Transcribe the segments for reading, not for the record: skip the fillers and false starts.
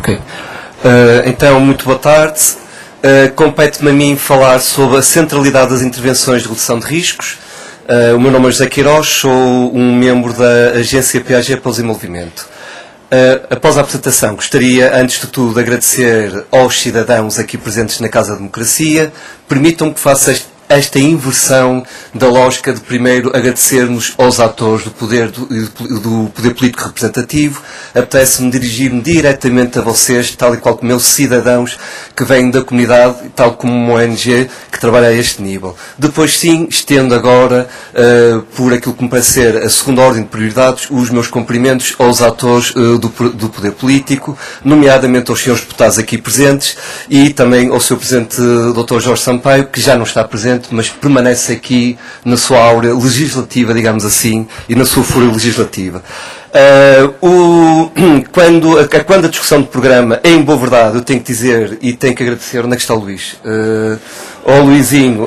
Ok. Então, muito boa tarde. Compete-me a mim falar sobre a centralidade das intervenções de redução de riscos. O meu nome é José Queiroz, sou um membro da agência PAG para o Desenvolvimento. Após a apresentação, gostaria, antes de tudo, de agradecer aos cidadãos aqui presentes na Casa da Democracia. Permitam-me que faça esta inversão da lógica de primeiro agradecermos aos atores do poder político representativo. Apetece-me dirigir-me diretamente a vocês, tal e qual como meus cidadãos que vêm da comunidade, tal como uma ONG que trabalha a este nível. Depois sim, estendo agora, por aquilo que me parece ser a segunda ordem de prioridades, os meus cumprimentos aos atores do poder político, nomeadamente aos senhores deputados aqui presentes e também ao seu presidente Dr. Jorge Sampaio, que já não está presente, mas permanece aqui na sua áurea legislativa, digamos assim, e na sua fúria legislativa. Quando a discussão do programa é em boa verdade, eu tenho que dizer e tenho que agradecer, onde é que está o Luís? Ao Luizinho,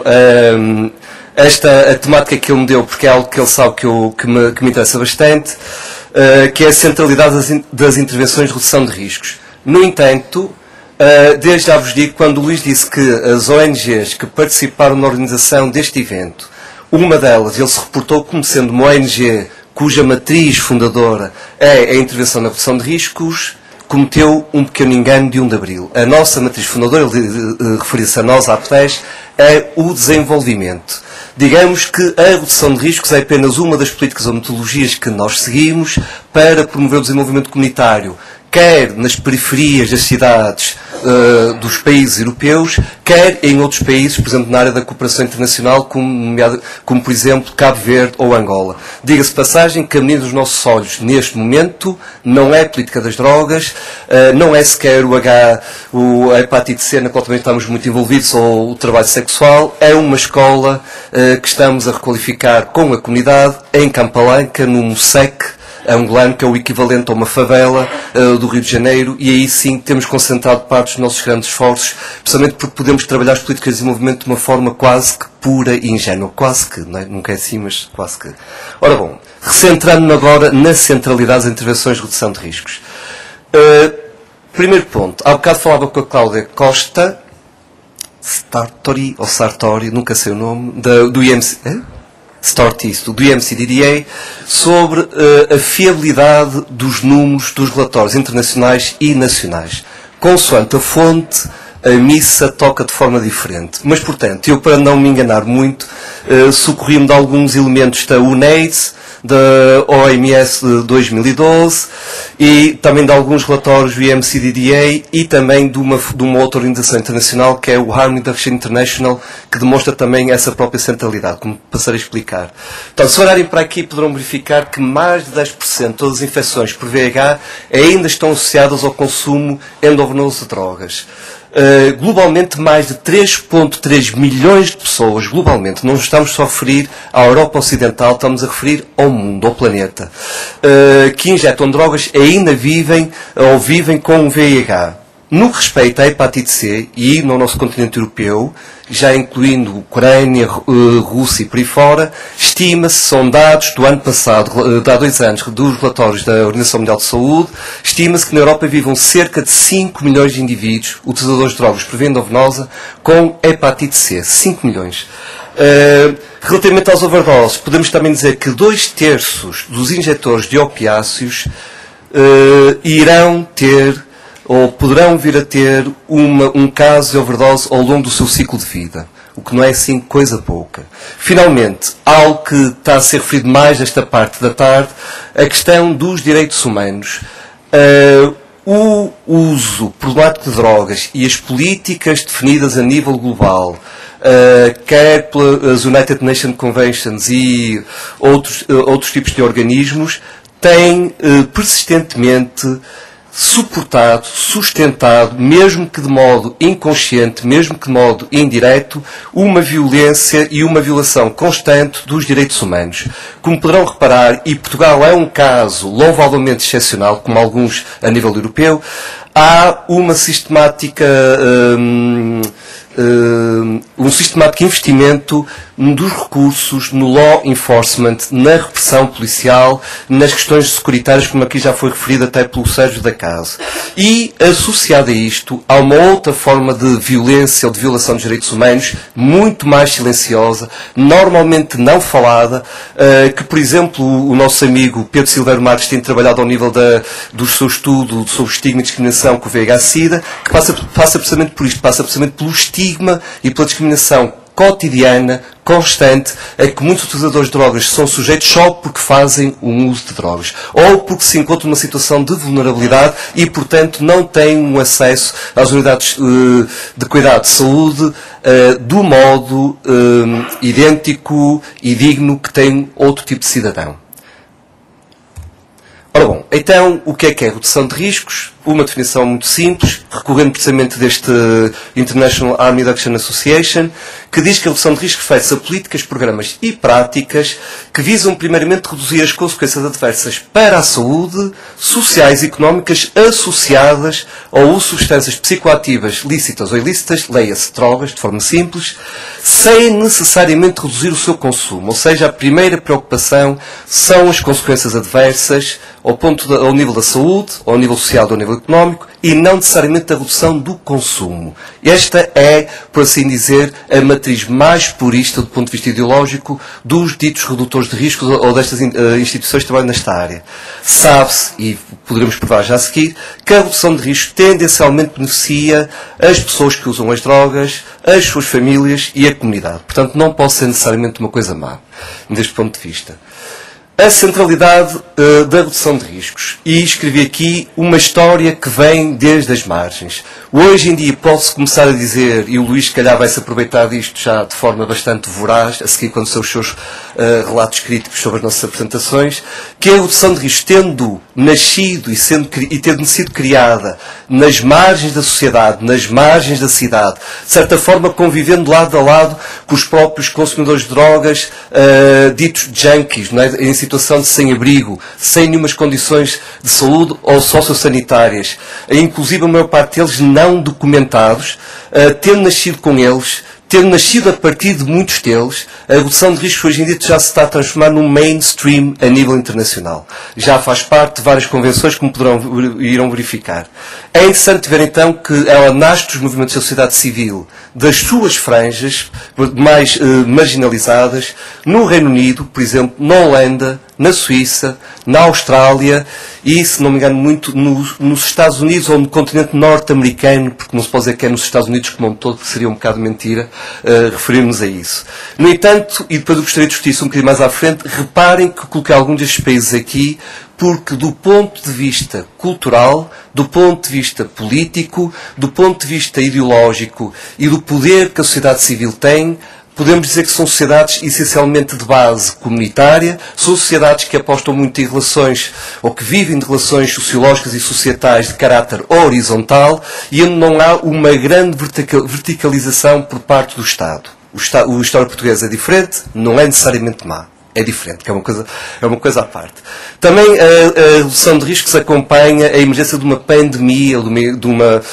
a temática que ele me deu, porque é algo que ele sabe que me interessa bastante, que é a centralidade das intervenções de redução de riscos. No entanto, desde já vos digo, quando o Luís disse que as ONGs que participaram na organização deste evento, uma delas, ele se reportou como sendo uma ONG cuja matriz fundadora é a intervenção na redução de riscos, cometeu um pequeno engano de 1 de Abril. A nossa matriz fundadora, ele referia-se a nós, à PES, é o desenvolvimento. Digamos que a redução de riscos é apenas uma das políticas ou metodologias que nós seguimos para promover o desenvolvimimento comunitário, quer nas periferias das cidades dos países europeus, quer em outros países, por exemplo, na área da cooperação internacional, como por exemplo, Cabo Verde ou Angola. Diga-se de passagem que a menina dos nossos olhos, neste momento, não é a política das drogas, não é sequer a hepatite C, na qual também estamos muito envolvidos, ou o trabalho sexual, é uma escola que estamos a requalificar com a comunidade, em Campalanca, no MUSEC, angolano, que é o equivalente a uma favela do Rio de Janeiro, e aí sim temos concentrado parte dos nossos grandes esforços, precisamente porque podemos trabalhar as políticas de desenvolvimento de uma forma quase que pura e ingênua. Quase que, não é? Nunca é assim, mas quase que. Ora bom, recentrando-me agora na centralidade das intervenções de redução de riscos. Primeiro ponto, há bocado falava com a Cláudia Costa, Sartori, nunca sei o nome, do IMC... do IMCDDA, sobre a fiabilidade dos números dos relatórios internacionais e nacionais. Consoante a fonte, a missa toca de forma diferente. Mas, portanto, eu, para não me enganar muito, socorri-me de alguns elementos da UNAIDS, da OMS de 2012 e também de alguns relatórios do IMCDDA e também de uma outra organização internacional que é o Harm Reduction International, que demonstra também essa própria centralidade, como passarei a explicar. Então, se olharem para aqui, poderão verificar que mais de 10% de todas as infecções por VIH ainda estão associadas ao consumo endovenoso de drogas. Globalmente, mais de 3,3 milhões de pessoas, globalmente, não estamos só a referir à Europa Ocidental, estamos a referir ao mundo, ao planeta, que injetam drogas e ainda vivem com o VIH. No que respeita à hepatite C, e no nosso continente europeu, já incluindo Ucrânia, Rússia e por aí fora, estima-se, são dados do ano passado, de há 2 anos, dos relatórios da Organização Mundial de Saúde, estima-se que na Europa vivam cerca de 5 milhões de indivíduos, utilizadores de drogas por via endovenosa, com hepatite C. 5 milhões. Relativamente aos overdoses, podemos também dizer que 2/3 dos injetores de opiáceos irão ter ou poderão vir a ter um caso de overdose ao longo do seu ciclo de vida, o que não é assim coisa pouca. Finalmente, algo que está a ser referido mais nesta parte da tarde, a questão dos direitos humanos. O uso problemático de drogas e as políticas definidas a nível global, quer pelas United Nations Conventions e outros tipos de organismos, têm persistentemente suportado, sustentado, mesmo que de modo inconsciente, mesmo que de modo indireto, uma violência e uma violação constante dos direitos humanos. Como poderão reparar, e Portugal é um caso louvavelmente excepcional, como alguns a nível europeu, há uma sistemática um sistemático investimento dos recursos no law enforcement, na repressão policial, nas questões securitárias, como aqui já foi referido até pelo Sérgio da Casa. E, associado a isto, há uma outra forma de violência ou de violação dos direitos humanos, muito mais silenciosa, normalmente não falada, que, por exemplo, o nosso amigo Pedro Silveira Marques tem trabalhado ao nível do seu estudo sobre estigma e discriminação com o VIH-Sida, que passa precisamente por isto, passa precisamente pelo estigma e pela discriminação cotidiana, constante, a que muitos utilizadores de drogas são sujeitos só porque fazem um uso de drogas. Ou porque se encontram numa situação de vulnerabilidade e, portanto, não têm um acesso às unidades de cuidado de saúde do modo idêntico e digno que tem outro tipo de cidadão. Ora bom, então, o que é redução de riscos? Uma definição muito simples, recorrendo precisamente deste International Harm Reduction Association, que diz que a redução de riscos refere-se a políticas, programas e práticas que visam primeiramente reduzir as consequências adversas para a saúde, sociais e económicas associadas ao uso de substâncias psicoativas lícitas ou ilícitas, leia-se drogas, de forma simples, sem necessariamente reduzir o seu consumo. Ou seja, a primeira preocupação são as consequências adversas ao nível da saúde, ao nível social, ao nível económico, e não necessariamente a redução do consumo. Esta é, por assim dizer, a matriz mais purista do ponto de vista ideológico dos ditos redutores de riscos ou destas instituições que trabalham nesta área. Sabe-se, e poderemos provar já a seguir, que a redução de riscos tendencialmente beneficia as pessoas que usam as drogas, as suas famílias e a comunidade. Portanto, não pode ser necessariamente uma coisa má, deste ponto de vista. A centralidade da redução de riscos. E escrevi aqui uma história que vem desde as margens. Hoje em dia posso começar a dizer, e o Luís se calhar vai se aproveitar disto já de forma bastante voraz, a seguir quando são os seus relatos críticos sobre as nossas apresentações, que a redução de riscos, tendo nascido e tendo sido criada nas margens da sociedade, nas margens da cidade, de certa forma convivendo lado a lado com os próprios consumidores de drogas, ditos junkies, não é? Em situação de sem-abrigo, sem nenhumas condições de saúde ou sociossanitárias, inclusive a maior parte deles não documentados, tendo nascido com eles, tendo nascido a partir de muitos deles, a redução de riscos hoje em dia já se está a transformar num mainstream a nível internacional. Já faz parte de várias convenções, como irão verificar. É interessante ver então que ela nasce dos movimentos da sociedade civil, das suas franjas mais marginalizadas, no Reino Unido, por exemplo, na Holanda, na Suíça, na Austrália e, se não me engano muito, nos Estados Unidos ou no continente norte-americano, porque não se pode dizer que é nos Estados Unidos como um todo, porque seria um bocado mentira referirmos a isso. No entanto, e depois eu gostaria de discutir isso um bocadinho mais à frente, reparem que coloquei alguns destes países aqui, porque do ponto de vista cultural, do ponto de vista político, do ponto de vista ideológico e do poder que a sociedade civil tem, podemos dizer que são sociedades essencialmente de base comunitária, são sociedades que apostam muito em relações, ou que vivem de relações sociológicas e societais de caráter horizontal, e onde não há uma grande verticalização por parte do Estado. O Estado português é diferente, não é necessariamente má. É diferente, que é uma coisa à parte. Também a redução de riscos acompanha a emergência de uma pandemia, ou de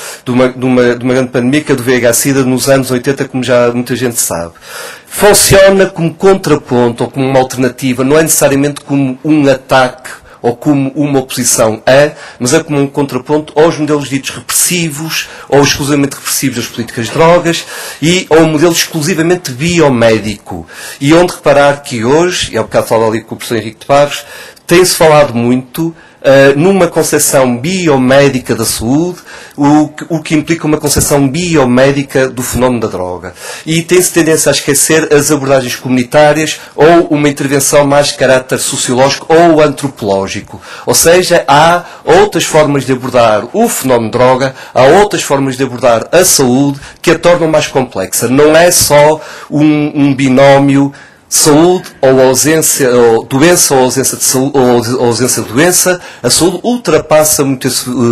uma grande pandemia, que é do VIH-Sida, nos anos 80, como já muita gente sabe. Funciona como contraponto, ou como uma alternativa, não é necessariamente como um ataque ou como uma oposição mas é como um contraponto aos modelos ditos repressivos, ou exclusivamente repressivos das políticas de drogas, e ao modelo exclusivamente biomédico. E onde reparar que hoje, e há bocado falava ali com o professor Henrique de Barros, tem-se falado muito numa concepção biomédica da saúde, o que implica uma concepção biomédica do fenómeno da droga. E tem-se tendência a esquecer as abordagens comunitárias ou uma intervenção mais de caráter sociológico ou antropológico. Ou seja, há outras formas de abordar o fenómeno de droga, há outras formas de abordar a saúde que a tornam mais complexa. Não é só um binómio saúde ou ausência, ou doença ou ausência de saúde, ou ausência de doença. A saúde ultrapassa muito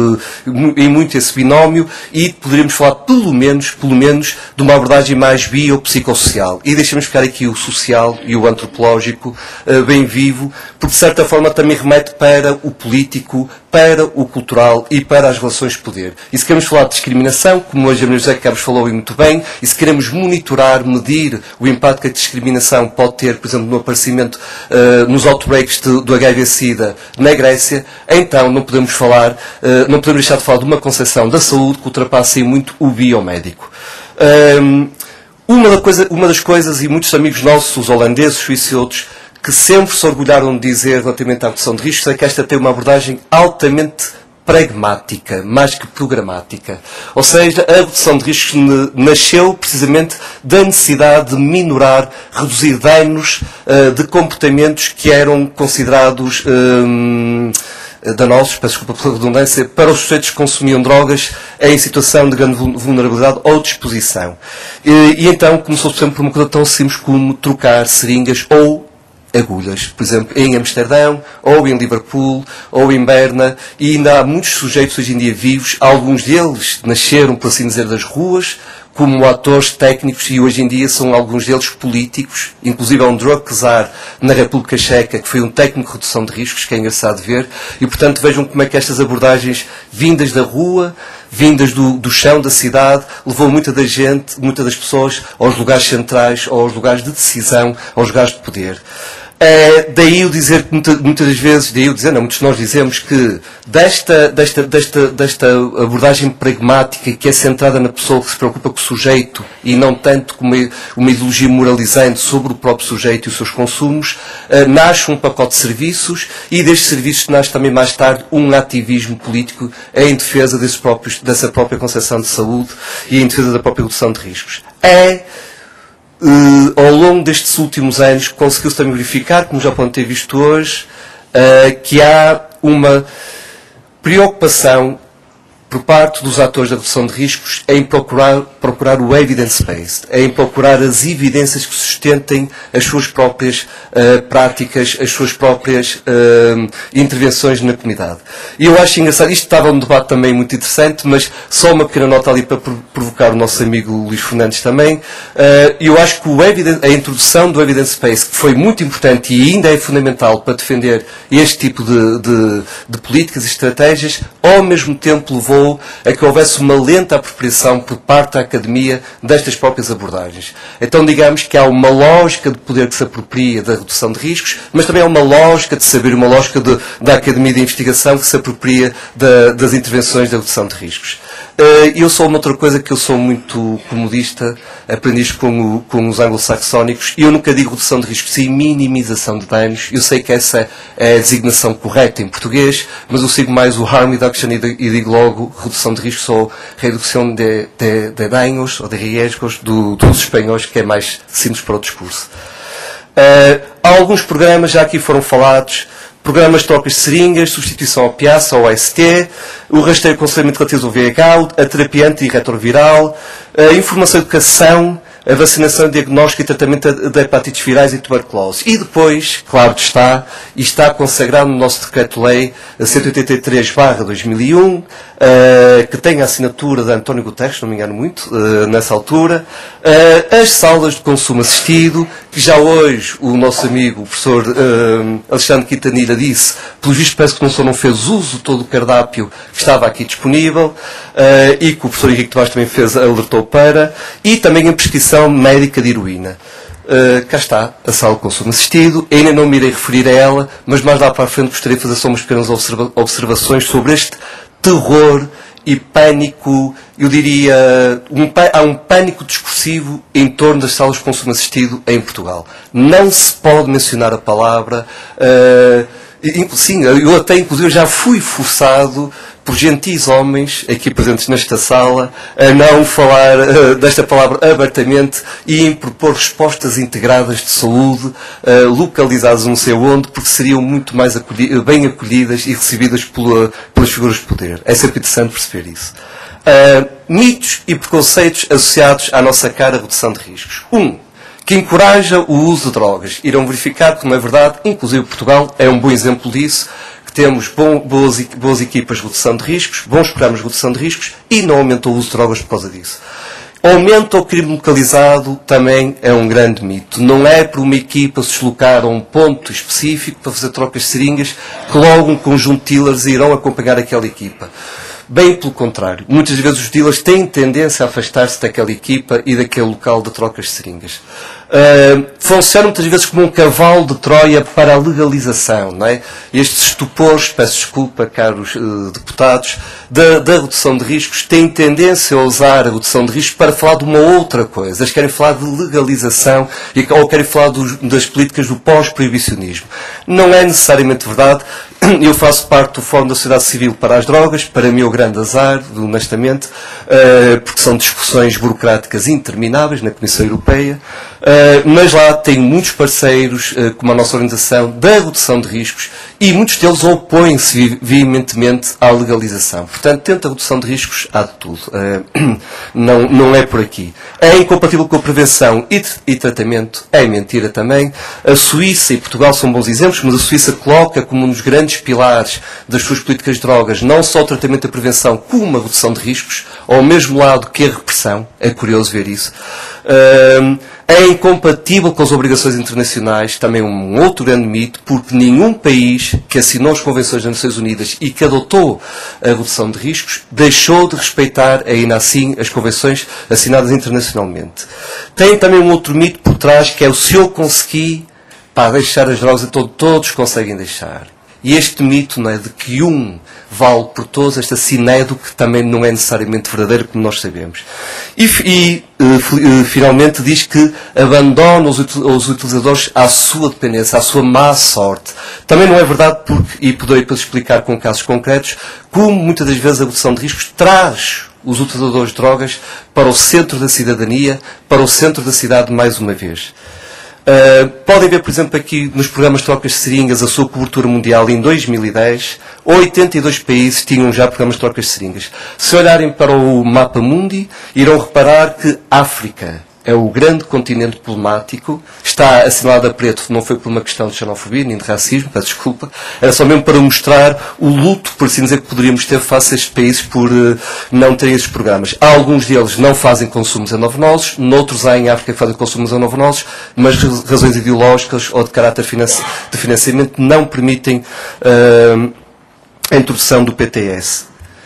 esse binómio e poderíamos falar pelo menos de uma abordagem mais biopsicossocial. E deixemos ficar aqui o social e o antropológico bem vivo, porque de certa forma também remete para o político, para o cultural e para as relações de poder. E se queremos falar de discriminação, como hoje a Maria José Campos falou e muito bem, e se queremos monitorar, medir o impacto que a discriminação pode ter, por exemplo, no aparecimento, nos outbreaks do HIV-Sida na Grécia, então não podemos deixar de falar de uma concepção da saúde que ultrapassa muito o biomédico. Uma das coisas, e muitos amigos nossos, os holandeses, suíços e outros, que sempre se orgulharam de dizer relativamente à redução de riscos, é que esta tem uma abordagem altamente pragmática, mais que programática. Ou seja, a redução de riscos nasceu precisamente da necessidade de minorar, reduzir danos de comportamentos que eram considerados danosos, peço desculpa pela redundância, para os sujeitos que consumiam drogas em situação de grande vulnerabilidade ou disposição. E então começou sempre por uma coisa tão simples como trocar seringas ou agulhas, por exemplo, em Amsterdão, ou em Liverpool, ou em Berna, e ainda há muitos sujeitos hoje em dia vivos, alguns deles nasceram, por assim dizer, das ruas, como atores técnicos, e hoje em dia são alguns deles políticos, inclusive há um drug czar na República Checa, que foi um técnico de redução de riscos, que é engraçado ver, e portanto vejam como é que estas abordagens vindas da rua, vindas do chão da cidade, levou muita das pessoas aos lugares centrais, aos lugares de decisão, aos lugares de poder. Daí eu dizer que muitas vezes, muitos de nós dizemos que desta abordagem pragmática que é centrada na pessoa que se preocupa com o sujeito e não tanto como uma ideologia moralizante sobre o próprio sujeito e os seus consumos, nasce um pacote de serviços e destes serviços nasce também mais tarde um ativismo político em defesa dessa própria concepção de saúde e em defesa da própria redução de riscos. Ao longo destes últimos anos, conseguiu-se também verificar, como já podem ter visto hoje, que há uma preocupação por parte dos atores da redução de riscos em procurar o evidence-based, em procurar as evidências que sustentem as suas próprias práticas, as suas próprias intervenções na comunidade. E eu acho engraçado, isto estava um debate também muito interessante, mas só uma pequena nota ali para provocar o nosso amigo Luís Fernandes também. Eu acho que a introdução do evidence-based, que foi muito importante e ainda é fundamental para defender este tipo de políticas e estratégias, ao mesmo tempo levou a que houvesse uma lenta apropriação por parte da academia destas próprias abordagens. Então, digamos que há uma lógica de poder que se apropria da redução de riscos, mas também há uma lógica de saber, uma lógica da academia de investigação que se apropria das intervenções da redução de riscos. Eu sou uma outra coisa que eu sou muito comodista, aprendi isto com os anglo-saxónicos, e eu nunca digo redução de riscos, sim minimização de danos. Eu sei que essa é a designação correta em português, mas eu sigo mais o harm reduction e digo logo redução de riscos ou redução de danos ou de riesgos dos espanhóis, que é mais simples para o discurso. Há alguns programas, já aqui foram falados, programas de trocas de seringas, substituição ao PIAS ou AST, o rastreio e aconselhamento relativo ao VIH, a terapia antirretroviral, a informação e educação, a vacinação, diagnóstico e tratamento de hepatites virais e tuberculose. E depois, claro que está consagrado no nosso Decreto-Lei 183/2001, que tem a assinatura de António Guterres, se não me engano muito, nessa altura, as salas de consumo assistido, que já hoje o nosso amigo, o professor Alexandre Quintanilha, disse, pelo visto parece que não fez uso de todo o cardápio que estava aqui disponível, e que o professor Henrique Tomás também alertou para, e também a prescrição médica de heroína. Cá está a sala de consumo assistido, ainda não me irei referir a ela, mas mais lá para a frente gostaria de fazer só umas pequenas observações sobre este terror e pânico, eu diria, há um pânico discursivo em torno das salas de consumo assistido em Portugal. Não se pode mencionar a palavra, sim, eu até inclusive já fui forçado por gentis homens aqui presentes nesta sala a não falar desta palavra abertamente e em propor respostas integradas de saúde localizadas não sei onde, porque seriam muito mais bem acolhidas e recebidas pelas figuras de poder. É sempre interessante perceber isso. Mitos e preconceitos associados à nossa cara redução de riscos. Que encoraja o uso de drogas. Irão verificar que não é verdade, inclusive Portugal é um bom exemplo disso, que temos boas equipas de redução de riscos, bons programas de redução de riscos e não aumentou o uso de drogas por causa disso. Aumento ao crime localizado também é um grande mito. Não é por uma equipa se deslocar a um ponto específico para fazer trocas de seringas que logo um conjunto de dealers irão acompanhar aquela equipa. Bem pelo contrário. Muitas vezes os dealers têm tendência a afastar-se daquela equipa e daquele local de trocas de seringas. Funcionam muitas vezes como um cavalo de Troia para a legalização, não é? Estes estupores, peço desculpa, caros deputados, da redução de riscos, têm tendência a usar a redução de riscos para falar de uma outra coisa. Eles querem falar de legalização ou querem falar das políticas do pós-proibicionismo. Não é necessariamente verdade. Eu faço parte do Fórum da Sociedade Civil para as Drogas, para mim é o grande azar, honestamente, porque são discussões burocráticas intermináveis na Comissão Europeia, mas lá tenho muitos parceiros, como a nossa organização, da redução de riscos, e muitos deles opõem-se veementemente à legalização. Portanto, dentro da redução de riscos, há de tudo. Não é por aqui. É incompatível com a prevenção e tratamento, é mentira também. A Suíça e Portugal são bons exemplos, mas a Suíça coloca como um dos grandes pilares das suas políticas de drogas não só o tratamento da prevenção, como uma redução de riscos, ao mesmo lado que a repressão. É curioso ver isso. É incompatível com as obrigações internacionais, também um outro grande mito, porque nenhum país que assinou as Convenções das Nações Unidas e que adotou a redução de riscos deixou de respeitar, ainda assim, as convenções assinadas internacionalmente. Tem também um outro mito por trás, que é o se eu conseguir deixar as drogas, então todos conseguem deixar. E este mito, não é, de que um vale por todos, esta sinédo que também não é necessariamente verdadeiro, como nós sabemos. Finalmente diz que abandona os utilizadores à sua dependência, à sua má sorte. Também não é verdade, porque, e poderei depois explicar com casos concretos, como muitas das vezes a redução de riscos traz os utilizadores de drogas para o centro da cidadania, para o centro da cidade mais uma vez. Podem ver, por exemplo, aqui nos programas de trocas de seringas a sua cobertura mundial em 2010. 82 países tinham já programas de trocas de seringas. Se olharem para o mapa mundi, irão reparar que África é o grande continente problemático. Está assinalado a preto, não foi por uma questão de xenofobia nem de racismo, peço desculpa. Era só mesmo para mostrar o luto, por assim dizer, que poderíamos ter face a estes países por não terem esses programas. Alguns deles não fazem consumos endovenosos, noutros há em África que fazem consumos endovenosos, mas razões ideológicas ou de caráter de financiamento não permitem a introdução do PTS.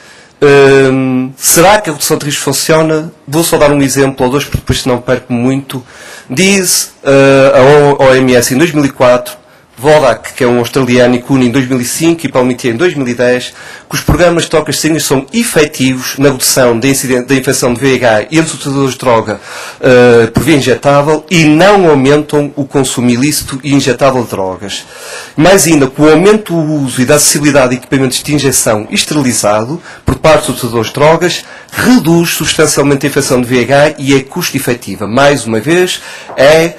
Será que a redução de risco funciona? Vou só dar um exemplo ou dois, porque depois não perco muito. Diz a OMS em 2004, Vodak, que é um australiano, e Kuhn em 2005 e Palmitier em 2010, que os programas de trocas de seringas são efetivos na redução da infecção de VIH e dos utilizadores de droga por via injetável e não aumentam o consumo ilícito e injetável de drogas. Mais ainda, com o aumento do uso e da acessibilidade de equipamentos de injeção esterilizado por parte dos utilizadores de drogas, reduz substancialmente a infecção de VIH e é custo-efetiva. Mais uma vez, é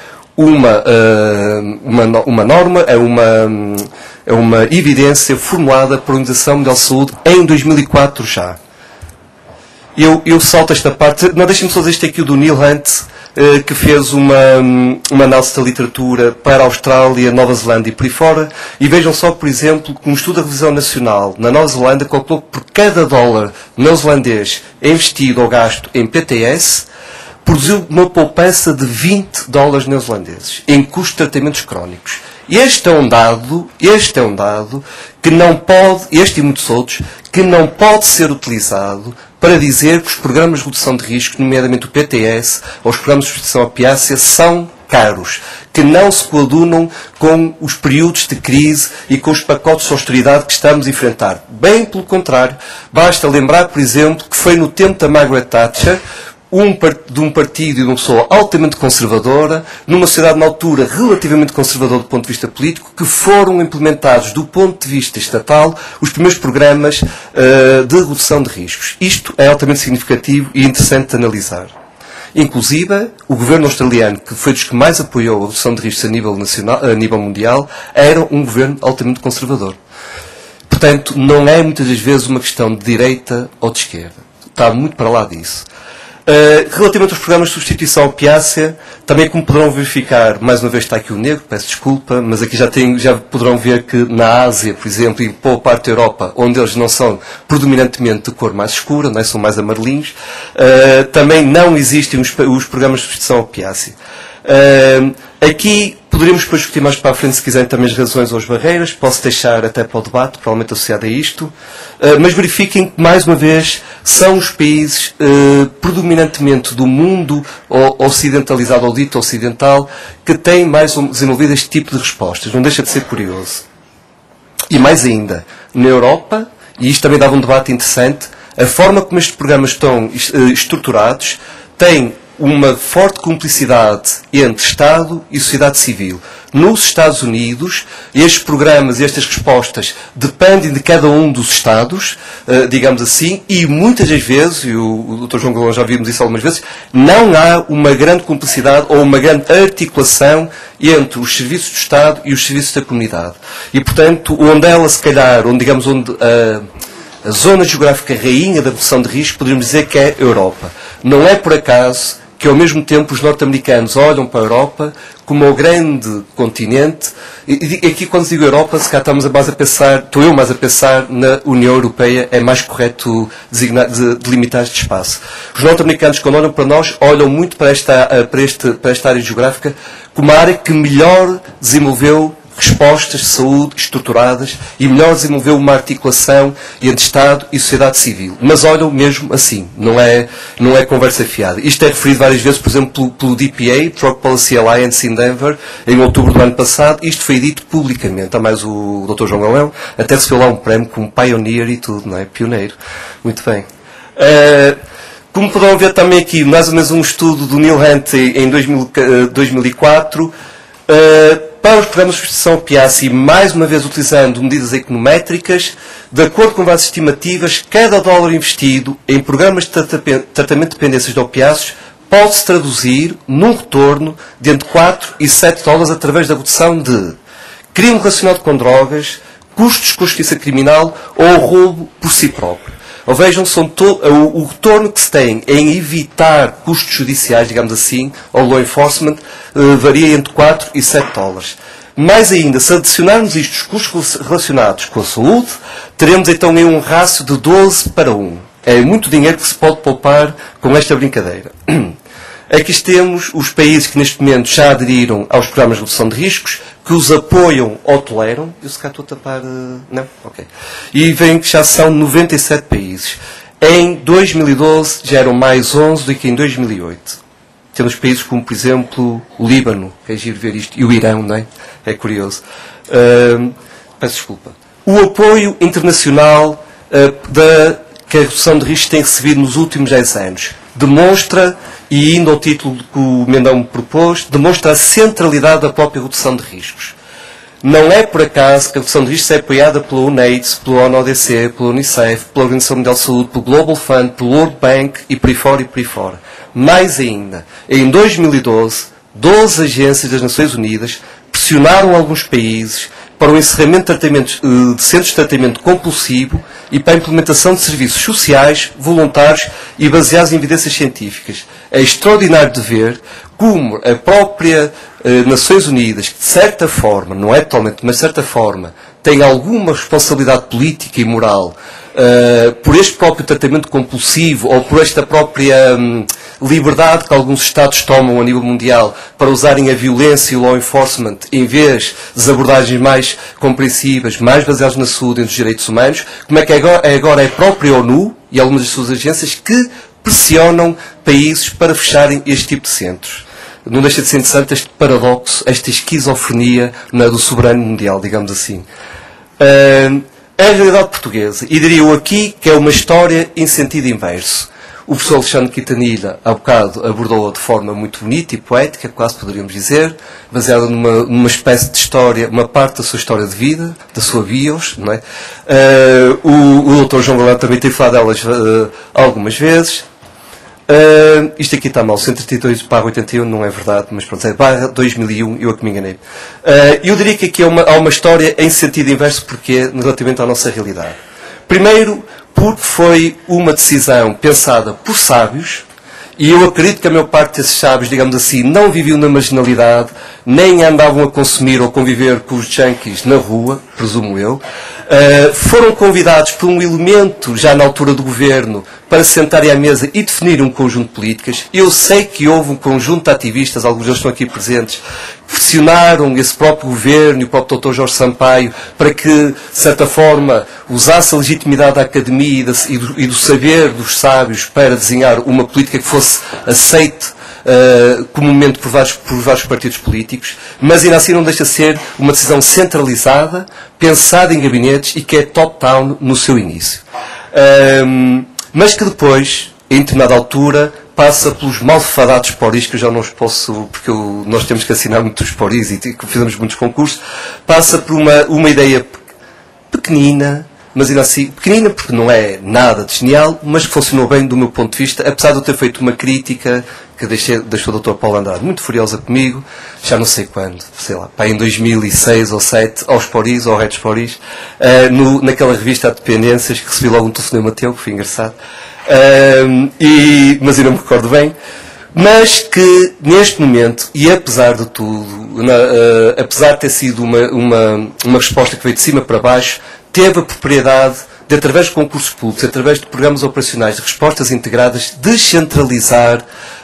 uma norma, é uma evidência formulada pela Organização Mundial de Saúde em 2004 já. Eu salto esta parte, não, deixem-me só dizer isto aqui do Neil Hunt, que fez uma análise da literatura para a Austrália, Nova Zelândia e por aí fora, e vejam só, por exemplo, que um estudo da revisão nacional na Nova Zelândia calculou que por cada dólar neozelandês investido ou gasto em PTS, produziu uma poupança de 20 dólares neozelandeses em custos de tratamentos crónicos. Este é um dado que não pode, este e muitos outros, que não pode ser utilizado para dizer que os programas de redução de risco, nomeadamente o PTS, ou os programas de substituição opiácea, são caros, que não se coadunam com os períodos de crise e com os pacotes de austeridade que estamos a enfrentar. Bem pelo contrário, basta lembrar, por exemplo, que foi no tempo da Margaret Thatcher, de um partido e de uma pessoa altamente conservadora, numa sociedade na altura relativamente conservadora do ponto de vista político, que foram implementados do ponto de vista estatal os primeiros programas de redução de riscos. Isto é altamente significativo e interessante de analisar. Inclusive, o governo australiano, que foi dos que mais apoiou a redução de riscos a nível mundial, era um governo altamente conservador. Portanto, não é muitas das vezes uma questão de direita ou de esquerda. Está muito para lá disso. Relativamente aos programas de substituição opiácea, também como poderão verificar, mais uma vez está aqui o negro, peço desculpa, mas aqui já poderão ver que na Ásia, por exemplo, e boa parte da Europa, onde eles não são predominantemente de cor mais escura, não é? São mais amarelinhos, também não existem os programas de substituição opiácea. Aqui poderíamos depois discutir mais para a frente, se quiserem, também as razões ou as barreiras. Posso deixar até para o debate, provavelmente associado a isto. Mas verifiquem que, mais uma vez, são os países predominantemente do mundo ocidentalizado ou dito ocidental que têm mais desenvolvido este tipo de respostas. Não deixa de ser curioso. E mais ainda, na Europa, e isto também dava um debate interessante, a forma como estes programas estão estruturados tem uma forte cumplicidade entre Estado e sociedade civil. Nos Estados Unidos, estes programas e estas respostas dependem de cada um dos Estados, digamos assim, e muitas das vezes, e o Dr. João Galão já vimos isso algumas vezes, não há uma grande cumplicidade ou uma grande articulação entre os serviços do Estado e os serviços da comunidade. E, portanto, onde ela, se calhar, onde a zona geográfica rainha da redução de risco, poderíamos dizer que é a Europa. Não é por acaso que, ao mesmo tempo, os norte-americanos olham para a Europa como o grande continente. E aqui, quando digo Europa, se cá estamos mais a pensar, estou eu mais a pensar na União Europeia, é mais correto delimitar este espaço. Os norte-americanos, quando olham para nós, olham muito para esta área geográfica como a área que melhor desenvolveu respostas de saúde estruturadas e melhor desenvolveu uma articulação entre Estado e sociedade civil. Mas olham mesmo assim, não é conversa fiada. Isto é referido várias vezes, por exemplo, pelo DPA, Drug Policy Alliance in Denver, em outubro do ano passado. Isto foi dito publicamente. Há mais o Dr. João Galão, até recebeu lá um prémio como pioneer e tudo, não é? Pioneiro. Muito bem. Como poderão ver também aqui, mais ou menos um estudo do Neil Hunt em 2004, para os programas de substituição opiácea, e mais uma vez utilizando medidas econométricas, de acordo com várias estimativas, cada dólar investido em programas de tratamento de dependências de opiáceos pode-se traduzir num retorno de entre 4 e 7 dólares através da redução de crime relacionado com drogas, custos com justiça criminal ou roubo por si próprio. Ou vejam, o retorno que se tem em evitar custos judiciais, digamos assim, ou law enforcement, varia entre 4 e 7 dólares. Mais ainda, se adicionarmos isto, os custos relacionados com a saúde, teremos então um rácio de 12 para 1. É muito dinheiro que se pode poupar com esta brincadeira. Aqui temos os países que neste momento já aderiram aos programas de redução de riscos, que os apoiam ou toleram. Eu se cá estou a tapar... Não? Ok. E veem que já são 97 países. Em 2012 já eram mais 11 do que em 2008. Temos países como, por exemplo, o Líbano, é giro ver isto, e o Irão, não é? É curioso. Peço desculpa. O apoio internacional que a redução de riscos tem recebido nos últimos 10 anos demonstra, e indo ao título que o Mendão me propôs, demonstra a centralidade da própria redução de riscos. Não é por acaso que a redução de riscos é apoiada pela UNAIDS, pela ONU-ODC, pela Unicef, pela Organização Mundial de Saúde, pelo Global Fund, pelo World Bank e por aí fora e por aí fora. Mais ainda, em 2012, 12 agências das Nações Unidas pressionaram alguns países para o encerramento de centros de tratamento compulsivo e para a implementação de serviços sociais, voluntários e baseados em evidências científicas. É extraordinário de ver como a própria Nações Unidas, que de certa forma, não é totalmente, mas de certa forma, tem alguma responsabilidade política e moral por este próprio tratamento compulsivo ou por esta própria liberdade que alguns Estados tomam a nível mundial para usarem a violência e o law enforcement em vez das abordagens mais compreensivas, mais baseadas na saúde e nos direitos humanos, como é que agora é a própria ONU e algumas das suas agências que pressionam países para fecharem este tipo de centros. Não deixa de ser interessante este paradoxo, esta esquizofrenia do soberano mundial, digamos assim. A realidade portuguesa, e diria eu aqui que é uma história em sentido inverso. O professor Alexandre Quintanilha, há bocado, abordou-a de forma muito bonita e poética, quase poderíamos dizer, baseada numa espécie de história, uma parte da sua história de vida, da sua bios, não é? O Dr. João Galão também tem falado delas algumas vezes. Isto aqui está mal, 132/81 não é verdade, mas pronto, é /2001, eu é que me enganei. Eu diria que aqui há uma história em sentido inverso, porque relativamente à nossa realidade. Primeiro, porque foi uma decisão pensada por sábios E eu acredito que a maior parte desses sábios, digamos assim, não viviam na marginalidade, nem andavam a consumir ou conviver com os junkies na rua, presumo eu. Foram convidados por um elemento, já na altura do governo, para se sentarem à mesa e definir um conjunto de políticas. Eu sei que houve um conjunto de ativistas, alguns deles estão aqui presentes, que pressionaram esse próprio governo e o próprio Dr. Jorge Sampaio para que, de certa forma, usasse a legitimidade da academia e do saber dos sábios para desenhar uma política que fosse aceite comumente por vários partidos políticos, mas ainda assim não deixa de ser uma decisão centralizada, pensada em gabinetes e que é top-down no seu início. Mas que depois, em determinada altura, passa pelos malfadados poris, que eu já não os posso, porque nós temos que assinar muitos poris e fizemos muitos concursos, passa por uma ideia pequenina, mas ainda assim, pequenina porque não é nada de genial, mas que funcionou bem do meu ponto de vista, apesar de eu ter feito uma crítica que deixou o Dr. Paulo Andrade muito furiosa comigo, já não sei quando, sei lá, em 2006 ou 2007, aos poris, ou redes poris, naquela revista de dependências, que recebi logo um telefonema teu, que foi engraçado, mas eu não me recordo bem, mas que neste momento, e apesar de tudo, apesar de ter sido uma resposta que veio de cima para baixo, teve a propriedade de, através de concursos públicos, através de programas operacionais de respostas integradas, descentralizar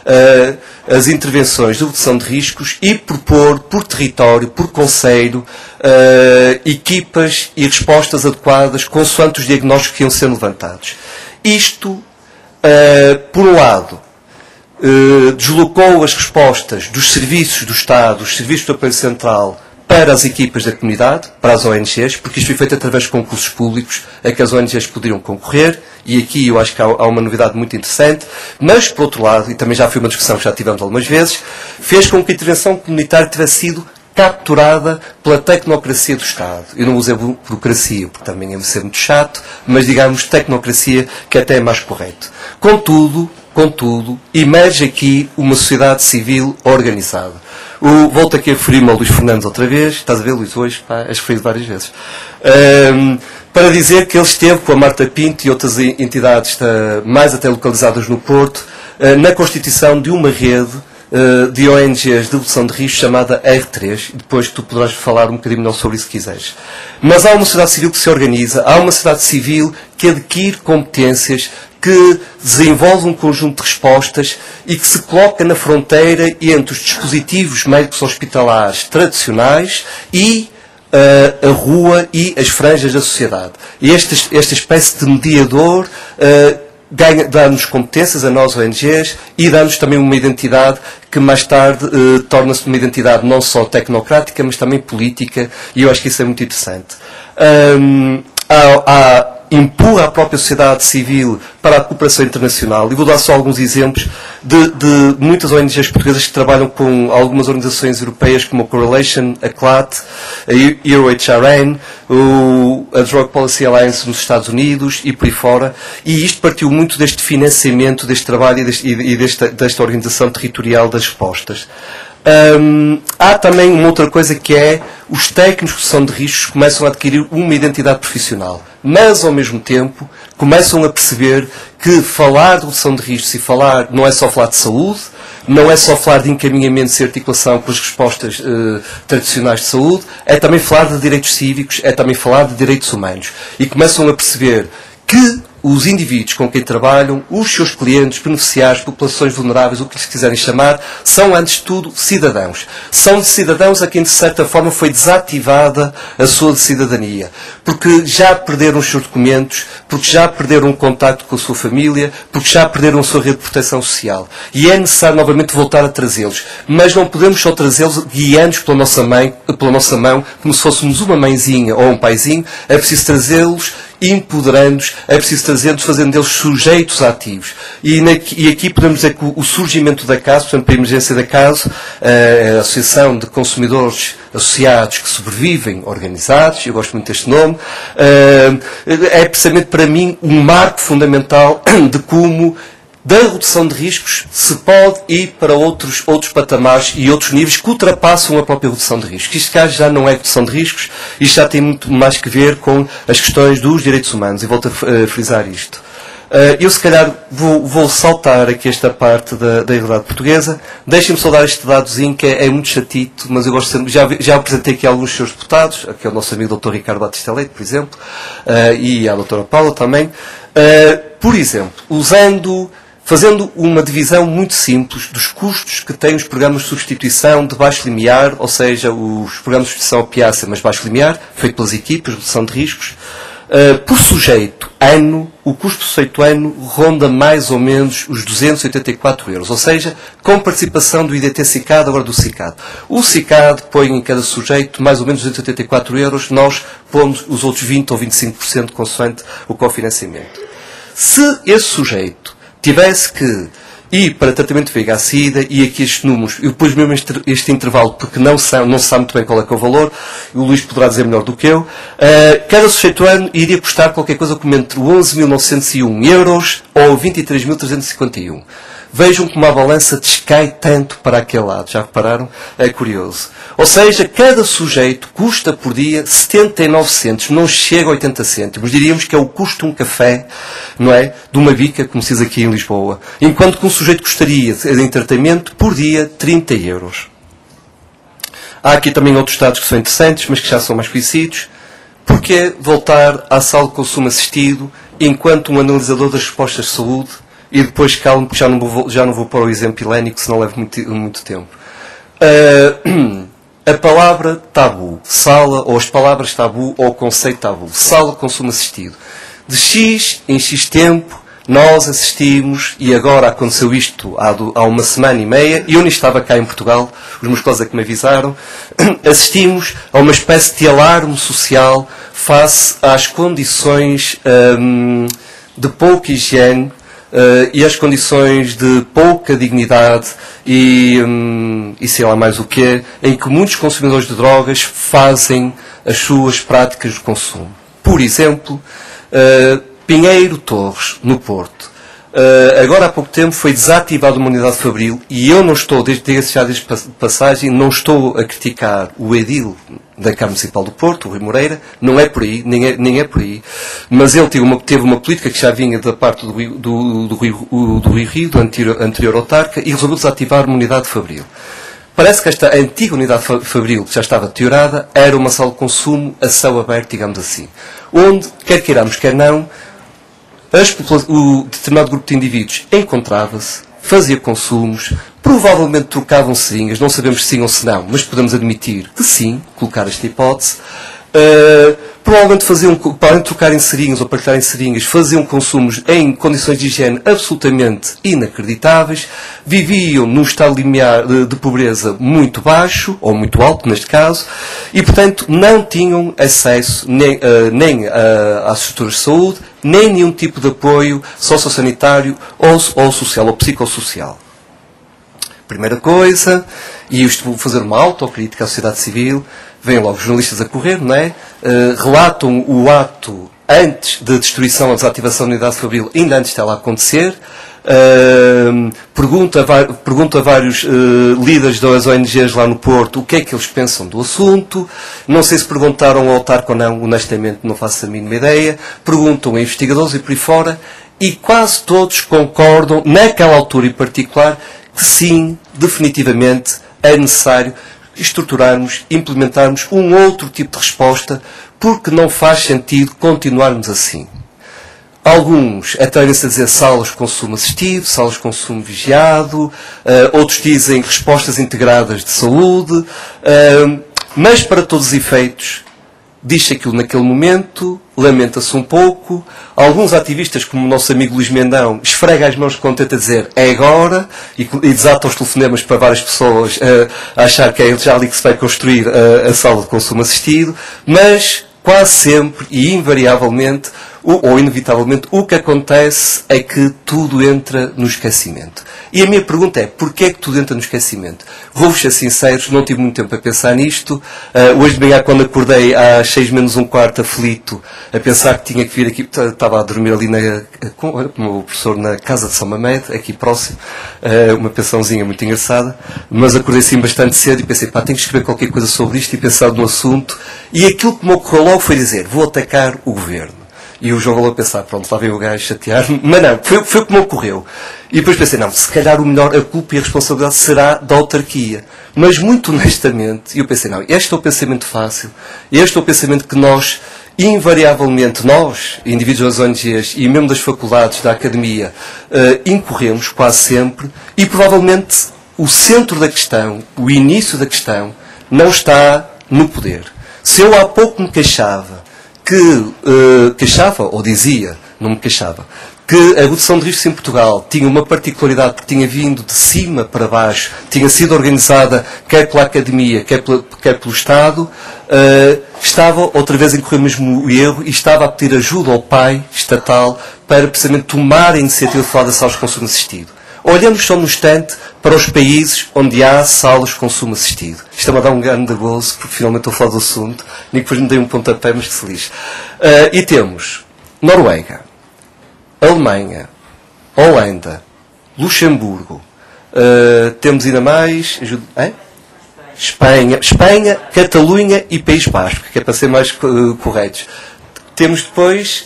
as intervenções de redução de riscos e propor, por território, por concelho, equipas e respostas adequadas consoante os diagnósticos que iam sendo levantados. Isto, por um lado, deslocou as respostas dos serviços do Estado, dos serviços do apoio central, para as equipas da comunidade, para as ONGs, porque isto foi feito através de concursos públicos a que as ONGs poderiam concorrer, e aqui eu acho que há uma novidade muito interessante, mas, por outro lado, e também já foi uma discussão que já tivemos algumas vezes, fez com que a intervenção comunitária tivesse sido capturada pela tecnocracia do Estado. Eu não usei burocracia, porque também ia ser muito chato, mas, digamos, tecnocracia, que até é mais correto. Contudo, emerge aqui uma sociedade civil organizada. Volto aqui a referir-me ao Luís Fernandes outra vez. Estás a ver, Luís, hoje? És referido várias vezes. Para dizer que ele esteve com a Marta Pinto e outras entidades mais até localizadas no Porto, na constituição de uma rede de ONGs de redução de risco chamada R3, depois tu poderás falar um bocadinho melhor sobre isso se quiseres. Mas há uma sociedade civil que se organiza, há uma sociedade civil que adquire competências, que desenvolve um conjunto de respostas e que se coloca na fronteira entre os dispositivos médicos hospitalares tradicionais e a rua e as franjas da sociedade. E esta espécie de mediador dá-nos competências a nós, ONGs, e dá-nos também uma identidade que mais tarde torna-se uma identidade não só tecnocrática, mas também política, e eu acho que isso é muito interessante. Empurra a própria sociedade civil para a cooperação internacional. E vou dar só alguns exemplos de muitas ONGs portuguesas que trabalham com algumas organizações europeias, como a Correlation, a CLAT, a EuroHRN, a Drug Policy Alliance nos Estados Unidos e por aí fora. E isto partiu muito deste financiamento, deste trabalho e desta organização territorial das respostas. Há também uma outra coisa que é os técnicos de redução de riscos começam a adquirir uma identidade profissional, mas ao mesmo tempo começam a perceber que falar de redução de riscos e falar não é só falar de saúde, não é só falar de encaminhamento e articulação com as respostas tradicionais de saúde, é também falar de direitos cívicos, é também falar de direitos humanos. E começam a perceber que os indivíduos com quem trabalham, os seus clientes, beneficiários, populações vulneráveis, o que lhes quiserem chamar, são, antes de tudo, cidadãos. São cidadãos a quem, de certa forma, foi desativada a sua cidadania. Porque já perderam os seus documentos, porque já perderam o contacto com a sua família, porque já perderam a sua rede de proteção social. E é necessário, novamente, voltar a trazê-los. Mas não podemos só trazê-los guiando-os pela nossa mão, como se fôssemos uma mãezinha ou um paizinho. É preciso trazê-los empoderando-os, é preciso trazê-los, fazendo deles sujeitos ativos. E aqui podemos dizer que o surgimento da CASO, portanto, a emergência da CASO, a Associação de Consumidores Associados que Sobrevivem Organizados, eu gosto muito deste nome, é precisamente para mim um marco fundamental de como da redução de riscos se pode ir para outros patamares e outros níveis que ultrapassam a própria redução de riscos. Isto caso já não é redução de riscos, isto já tem muito mais que ver com as questões dos direitos humanos, e volto a frisar isto. Eu, se calhar, vou saltar aqui esta parte da realidade portuguesa. Deixem-me só dar este dadozinho, que é muito chatito, mas eu gosto sempre. Já apresentei aqui alguns dos seus deputados, aqui é o nosso amigo Dr. Ricardo Batista Leite, por exemplo, e a Dra. Paula também. Por exemplo, fazendo uma divisão muito simples dos custos que têm os programas de substituição de baixo limiar, ou seja, os programas de substituição a piaça, mas baixo limiar, feito pelas equipas, redução de riscos. Por sujeito ano, o custo por sujeito ano ronda mais ou menos os 284 euros, ou seja, com participação do IDT SICAD, agora do SICAD. O SICAD põe em cada sujeito mais ou menos 284 euros, nós pomos os outros 20 ou 25% consoante o cofinanciamento. Se esse sujeito tivesse que ir para tratamento de VIH-Sida, e aqui estes números, eu depois mesmo este intervalo, porque não se sabe muito bem qual é que é o valor, o Luís poderá dizer melhor do que eu, cada sujeito ano iria custar qualquer coisa como entre 11.901 euros ou 23.351. Vejam como a balança descai tanto para aquele lado. Já repararam? É curioso. Ou seja, cada sujeito custa por dia 79 cêntimos, não chega a 80 cêntimos. Diríamos que é o custo de um café, não é? De uma bica, como se diz aqui em Lisboa. Enquanto que um sujeito custaria em tratamento por dia 30 euros. Há aqui também outros dados que são interessantes, mas que já são mais conhecidos. Porquê voltar à sala de consumo assistido enquanto um analisador das respostas de saúde? E depois, calmo, porque já não vou pôr o exemplo helénico, senão leva muito tempo. A palavra tabu, sala, ou as palavras tabu, ou o conceito tabu, sala de consumo assistido. De X em X tempo, nós assistimos, e agora aconteceu isto há uma semana e meia, e eu nem estava cá em Portugal, os meus colegas é que me avisaram, assistimos a uma espécie de alarme social face às condições de pouca higiene, e as condições de pouca dignidade e sei lá mais o quê, em que muitos consumidores de drogas fazem as suas práticas de consumo. Por exemplo, Pinheiro Torres, no Porto. Agora há pouco tempo foi desativada uma unidade fabril e eu não estou, diga-se já desde passagem, não estou a criticar o edil da Câmara Municipal do Porto, o Rui Moreira, não é por aí, nem é por aí, mas ele teve uma política que já vinha da parte do Rui Rio, do anterior autarca, e resolveu desativar uma unidade fabril. Parece que esta antiga unidade fabril, que já estava deteriorada, era uma sala de consumo a céu aberto, digamos assim, onde, quer queiramos, quer não, o determinado grupo de indivíduos encontrava-se, fazia consumos, provavelmente trocavam seringas, não sabemos se sim ou se não, mas podemos admitir que sim, colocar esta hipótese. Provavelmente para além de trocarem seringas ou partilharem seringas, faziam consumos em condições de higiene absolutamente inacreditáveis, viviam num estado limiar de pobreza muito baixo, ou muito alto neste caso, e portanto não tinham acesso nem às estruturas de saúde, nem nenhum tipo de apoio sociosanitário ou social, ou psicossocial. Primeira coisa, e isto vou fazer uma autocrítica à sociedade civil, vêm logo os jornalistas a correr, não é? Relatam o ato antes da destruição ou desativação da unidade fabril, ainda antes de ela acontecer. Pergunta a vários líderes das ONGs lá no Porto o que é que eles pensam do assunto. Não sei se perguntaram ao autarca ou não, honestamente não faço a mínima ideia. Perguntam a investigadores e por aí fora, e quase todos concordam, naquela altura em particular, que sim, definitivamente é necessário estruturarmos, implementarmos um outro tipo de resposta, porque não faz sentido continuarmos assim. Alguns atrevem-se a dizer salas de consumo assistido, salas de consumo vigiado, outros dizem respostas integradas de saúde, mas para todos os efeitos, diz-se aquilo naquele momento, lamenta-se um pouco. Alguns ativistas, como o nosso amigo Luís Mendão, esfrega as mãos contente a dizer é agora, e desata os telefonemas para várias pessoas a achar que é já ali que se vai construir a sala de consumo assistido, mas quase sempre e invariavelmente, ou inevitavelmente, o que acontece é que tudo entra no esquecimento. E a minha pergunta é, porquê é que tudo entra no esquecimento? Vou-vos ser sinceros, não tive muito tempo a pensar nisto. Hoje de manhã, quando acordei às 6 menos um quarto, aflito, a pensar que tinha que vir aqui, estava a dormir ali com o meu professor na casa de São Mamed, aqui próximo, uma pensãozinha muito engraçada, mas acordei assim bastante cedo e pensei, tenho que escrever qualquer coisa sobre isto e pensar no assunto. E aquilo que me ocorreu logo foi dizer, vou atacar o governo. E o João Galão a pensar, pronto, lá veio o gajo chatear-me. Mas não, foi como ocorreu. E depois pensei, não, se calhar o melhor, a culpa e a responsabilidade será da autarquia. Mas muito honestamente, eu pensei, não, este é o pensamento fácil, este é o pensamento que nós, invariavelmente, nós, indivíduos das ONGs e mesmo das faculdades, da academia, incorremos quase sempre, e provavelmente o centro da questão, o início da questão, não está no poder. Se eu há pouco me queixava, ou dizia, não me queixava, que a redução de riscos em Portugal tinha uma particularidade que tinha vindo de cima para baixo, tinha sido organizada quer pela academia, quer pelo Estado, estava outra vez a incorrer o mesmo erro e estava a pedir ajuda ao pai estatal para precisamente tomar a iniciativa de falar das salas de consumo assistido. Olhamos só no instante para os países onde há salas de consumo assistido. Isto é-me a dar um grande gozo, porque finalmente estou a falar do assunto, nem que depois me dei um pontapé, mas que se lixe. E temos Noruega, Alemanha, Holanda, Luxemburgo, temos ainda mais... Espanha, Catalunha e País Basco, que é para ser mais corretos. Temos depois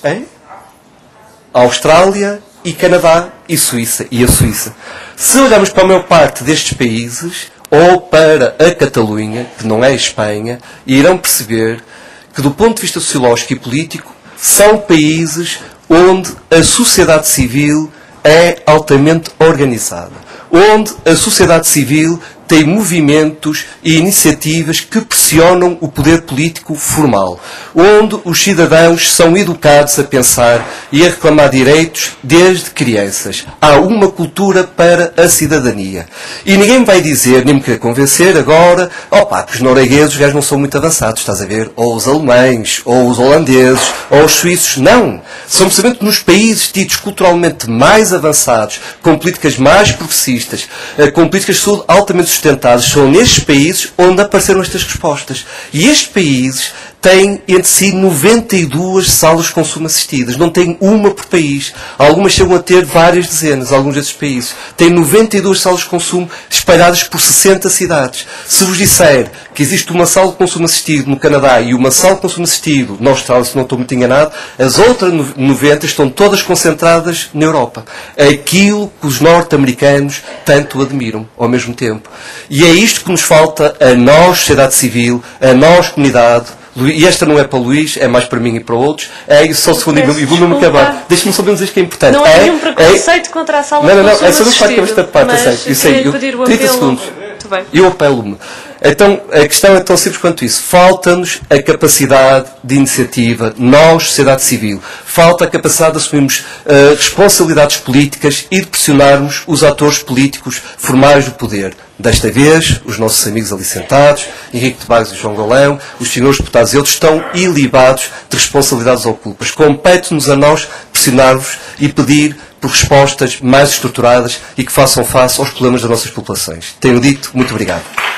Austrália e Canadá e Suíça. E a Suíça. Se olharmos para a maior parte destes países, ou para a Catalunha, que não é a Espanha, irão perceber que, do ponto de vista sociológico e político, são países onde a sociedade civil é altamente organizada, onde a sociedade civil tem movimentos e iniciativas que pressionam o poder político formal, onde os cidadãos são educados a pensar e a reclamar direitos desde crianças. Há uma cultura para a cidadania. E ninguém me vai dizer, nem me querer convencer agora, que os noruegueses, os gajos não são muito avançados, estás a ver? Ou os alemães, ou os holandeses, ou os suíços. Não! São precisamente nos países tidos culturalmente mais avançados, com políticas mais progressistas, com políticas de saúde altamente sustentados, são nestes países onde apareceram estas respostas. E estes países têm entre si 92 salas de consumo assistidas. Não têm uma por país. Algumas chegam a ter várias dezenas, alguns desses países. Têm 92 salas de consumo espalhadas por 60 cidades. Se vos disser que existe uma sala de consumo assistido no Canadá e uma sala de consumo assistido na Austrália, se não estou muito enganado, as outras 90 estão todas concentradas na Europa. Aquilo que os norte-americanos tanto admiram ao mesmo tempo. E é isto que nos falta a nós, sociedade civil, a nós, comunidade. E esta não é para o Luís, é mais para mim e para outros. É só o segundo e vou mesmo acabar. Deixa-me só dizer isto que é importante. Não há nenhum preconceito contra a sala de consumo assistido. É só não falar esta parte, eu sei. 30 segundos. Eu apelo-me. Então, a questão é tão simples quanto isso. Falta-nos a capacidade de iniciativa, nós, sociedade civil. Falta a capacidade de assumirmos responsabilidades políticas e de pressionarmos os atores políticos formais do poder. Desta vez, os nossos amigos ali sentados, Henrique de Barros e João Galão, os senhores deputados, eles estão ilibados de responsabilidades ou culpas. Compete-nos a nós pressionar-vos e pedir por respostas mais estruturadas e que façam face aos problemas das nossas populações. Tenho dito, muito obrigado.